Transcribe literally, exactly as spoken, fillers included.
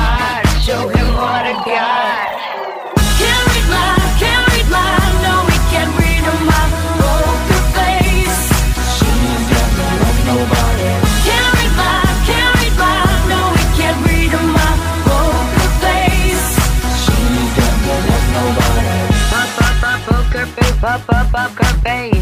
heart, show him what I got. Can't read my, can't read my, no, we can't read my poker face. She's got no love, nobody. Can't read my, can't read my, no, we can't read my poker face. She's got no love, nobody. Pop, pop, pop, poker face, pop, pop, poker face.